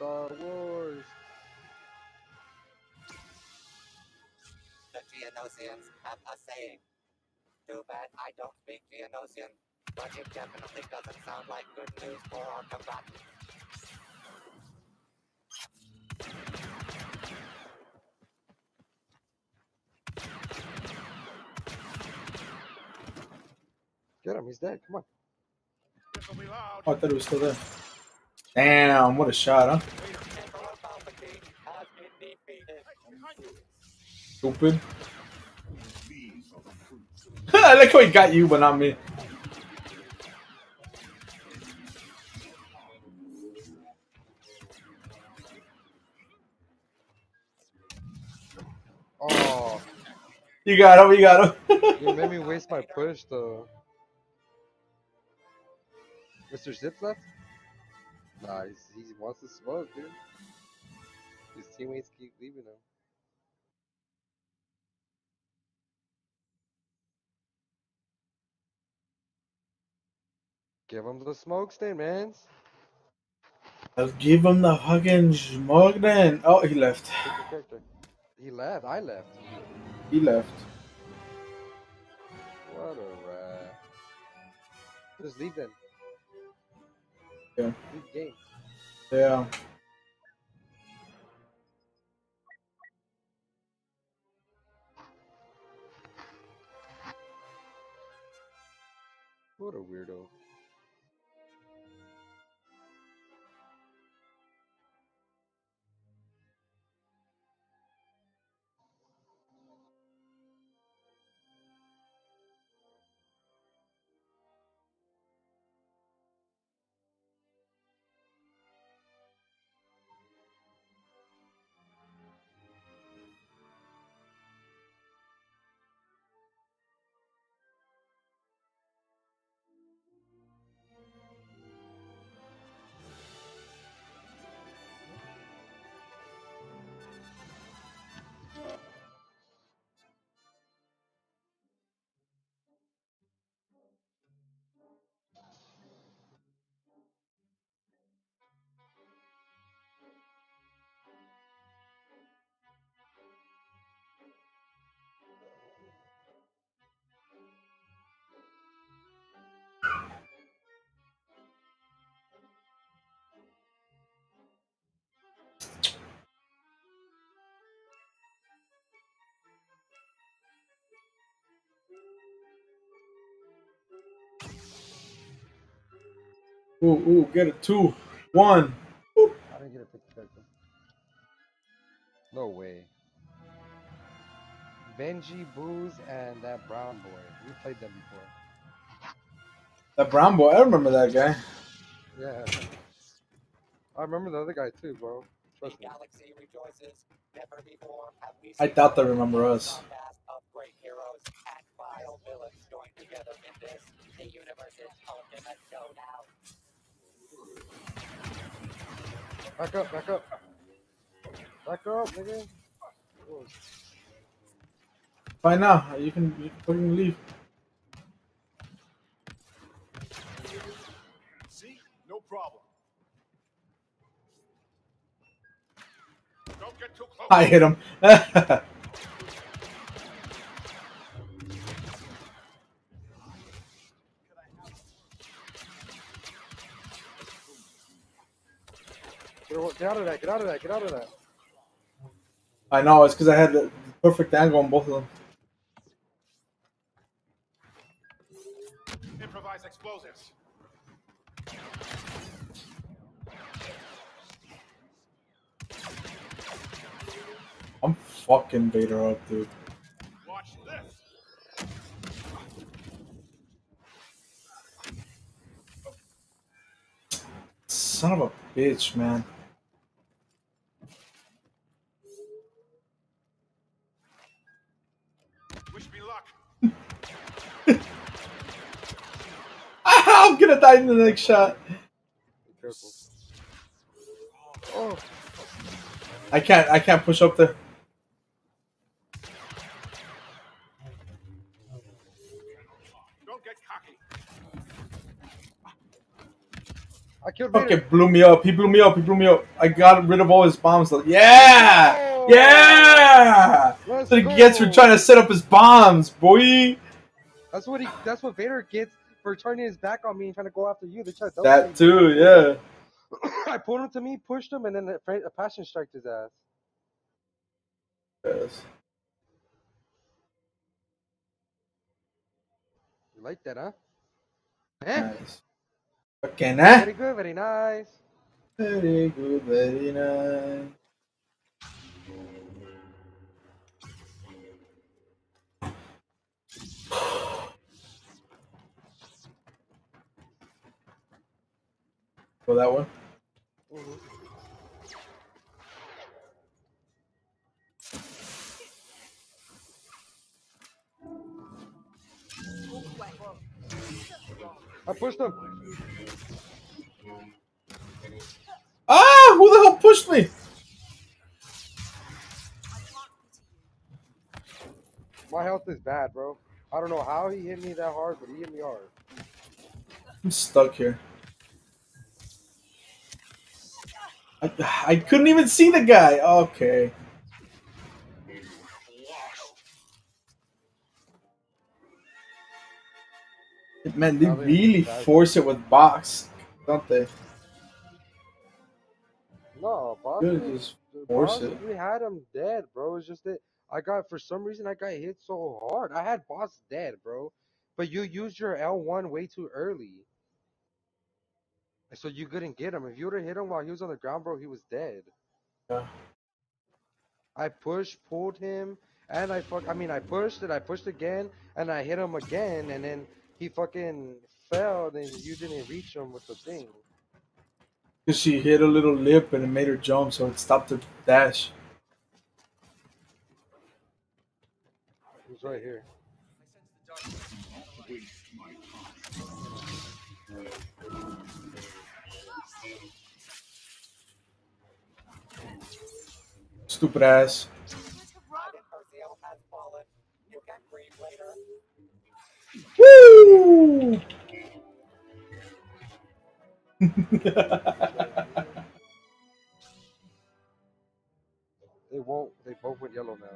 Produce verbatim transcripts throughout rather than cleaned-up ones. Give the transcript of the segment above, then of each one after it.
Star Wars. The Geonosians have a saying. Too bad I don't speak Geonosian, but it definitely doesn't sound like good news for our combatants. Get him, he's dead. Come on. Oh, I thought it was still there. Damn, what a shot, huh? Stupid. I like how he got you, but not me. Oh. You got him, you got him. You made me waste my push, though. Mister Zips left? Nah, he's, he wants to smoke, dude. His teammates keep leaving him. Give him the smoke stain, man. I'll give him the fucking smoke then. Oh, he left. Pick your character. He left. I left. He left. What a rat. Just leave then. Yeah. Leave the game. Yeah. What a weirdo. Ooh, ooh, get it. Two, one. I didn't get a pick the character. No way. Benji, Booze, and that brown boy. We played them before. That brown boy, I remember that guy. Yeah. I remember the other guy too, bro. Trust me. Galaxy rejoices. Never before have we I seen doubt they remember us. a cast of great heroes and vile villains joined together in this, the universe's ultimate showdown. Back up, back up. Back up, nigga. Whoa. Fine now. You can, you can fucking leave. See? No problem. Don't get too close. I hit him. Get out of that, get out of that, get out of that. I know, it's because I had the perfect angle on both of them. Improvise explosives. I'm fucking Vader up, dude. Watch this. Son of a bitch, man. Wish me luck. I'm gonna die in the next shot. Be careful. Oh. I can't. I can't push up there. Don't get cocky. I killed fucking Vader. blew me up. He blew me up. He blew me up. I got rid of all his bombs. Like, yeah, Oh, yeah. let's That's what he gets for go. trying to set up his bombs, boy. That's what he. That's what Vader gets for turning his back on me and trying to go after you. They try to double That team too, me. yeah. I pulled him to me, pushed him, and then a, a passion strike his ass. Yes. You like that, huh? Eh? Nice. Okay, nah. Very good, very nice. Very good, very nice. Go that one. Mhm. I pushed him. Ah, who the hell pushed me? My health is bad, bro. I don't know how he hit me that hard, but he hit me hard. I'm stuck here. I, I couldn't even see the guy. Okay. Man, they Now they- really that's- force it with box, don't they? No, boss. Good, was- just the force boss, it. we had him dead, bro. It's just that I got for some reason I got hit so hard. I had boss dead, bro. But you used your L one way too early. So you couldn't get him. If you would have hit him while he was on the ground, bro, he was dead. Yeah. I pushed, pulled him, and I fuck. I mean, I pushed it. I pushed again, and I hit him again, and then he fucking fell. Then you didn't reach him with the thing. Because she hit a little lip and it made her jump, so it stopped her dash. He's right here. Stupid ass. Dragon Percial has fallen. You can grieve later. Woo! They won't. They both went yellow now.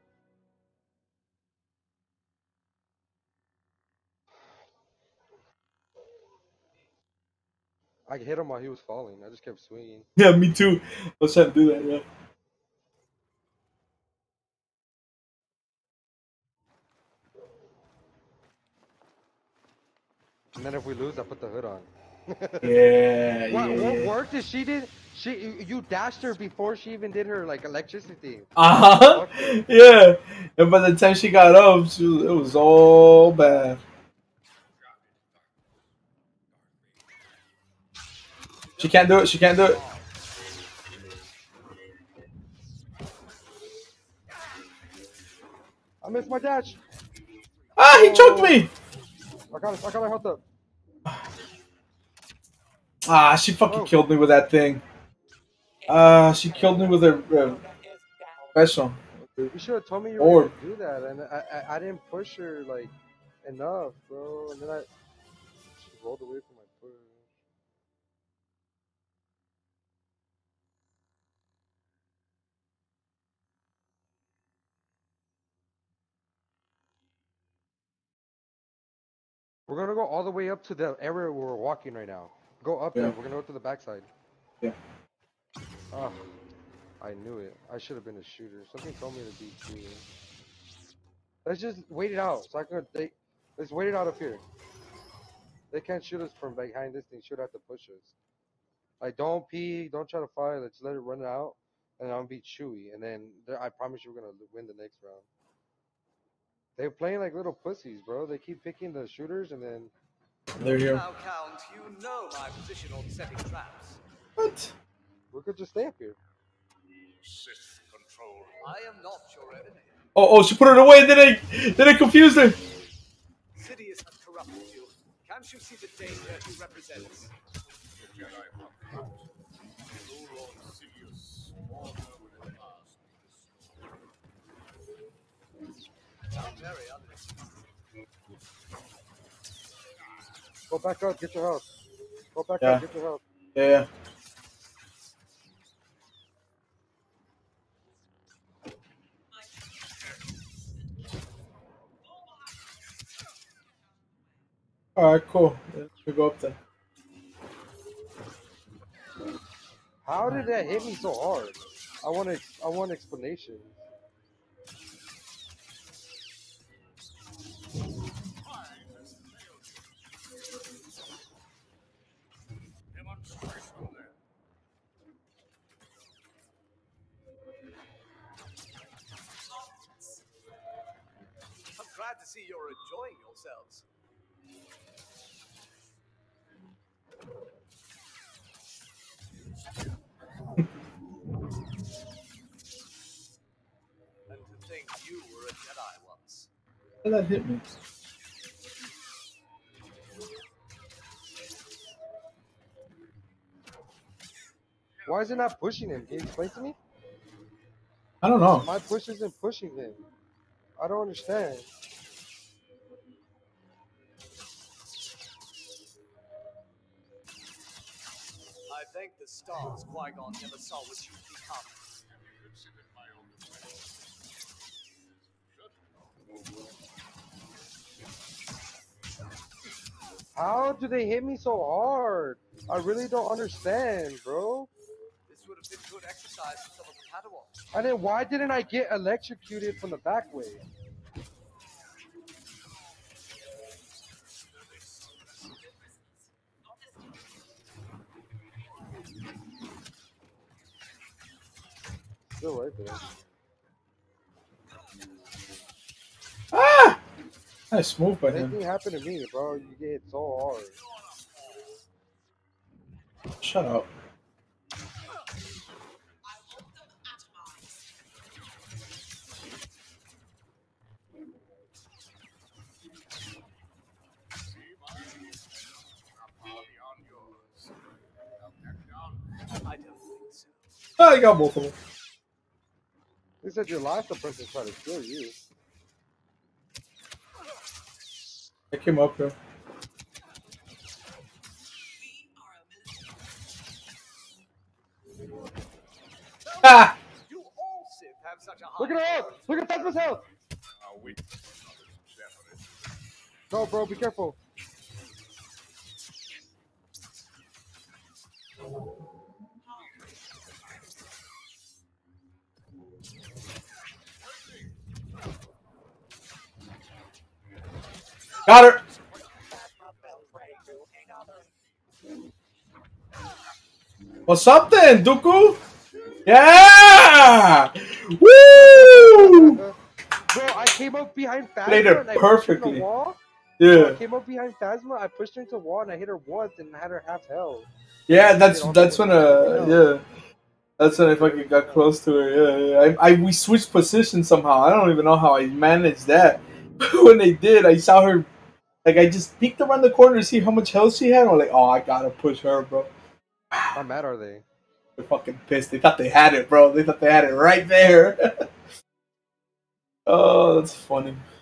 I hit him while he was falling. I just kept swinging. Yeah, me too. I was trying to do that, yeah. And then if we lose, I put the hood on. Yeah, What, yeah, what yeah. worked is she did. She you- you dashed her before she even did her like electricity. Uh-huh. Yeah. And by the time she got up, she was, it was all bad. She can't do it. She can't do it. I missed my dash. Ah, he choked me. I got it. I got my health up. Ah, she fucking Oh. killed me with that thing. Ah, she killed me with her uh, special. You should have told me you were Or- gonna do that, and I, I I didn't push her like enough, bro. And then I she rolled away from my push. We're gonna go all the way up to the area where we're walking right now. Go up Yeah. there. We're gonna go to the backside. Yeah. Ah, I knew it. I should have been a shooter. Something told me to be shooter. Let's just wait it out. So I can. They, let's wait it out up here. They can't shoot us from behind this thing. Should have to push us. Like, don't pee. Don't try to fire. Let's let it run out, and I'll beat Chewy. And then there- I promise you, we're gonna win the next round. They're playing like little pussies, bro. They keep picking the shooters, and then They're here. Now, Count, you know my position on setting traps. What? we could just stay up here. Sith control. I am not your enemy. Oh, oh, she put it away. Then I, then I confused her. Sidious has corrupted you. Can't you see the danger he represents? The Jedi have come. So Lord Sidious, order will last. How very unexpected. Go back up. Get your health. Go back Yeah. up. Get your health. Yeah. All right, cool. Let me go up there. How did that hit me so hard? I want ex I want explanation. Demonstration then. I'm glad to see you're enjoying yourselves. And to think you were a Jedi once. How did that hit me? Why is it not pushing him? Can you explain to me? I don't know. My push isn't pushing him. I don't understand. I thank the stars Qui-Gon never saw what you'd become. Have you considered my own defense? How do they hit me so hard? I really don't understand, bro. This would have been good exercise for some of the Padawans. And then why didn't I get electrocuted from the back way? Still right there. Ah! Nice move by him. Anything happened to me, bro? You get hit so hard. Shut up. I don't think so. Oh, I got both of them. They said your last person tried to kill you. I came up here. Ah! You all Sith have such a high. Look at her health! Look at Phasma's health! Our weakness is not as definite. No, bro, be careful. Got her! What's up then, Dooku? Yeah! Woo! Bro, I came up behind Phasma Played it and I pushed her in perfectly. the wall. Yeah. I came up behind Phasma, I pushed her into the wall and I hit her once and had her half health. Yeah, that's that's when uh yeah. That's when I fucking got close to her, yeah, yeah. I, I we switched positions somehow. I don't even know how I managed that. When they did, I saw her like I just peeked around the corner to see how much health she had. I'm like, oh I gotta push her, bro. How mad are they? They're fucking pissed. They thought they had it, bro. They thought they had it right there. Oh, that's funny.